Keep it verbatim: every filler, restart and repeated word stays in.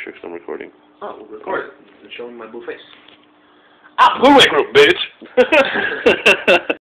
Matrix. I'm recording. Oh, record it. It's showing my blue face. Ah, Blu-ray group, bitch!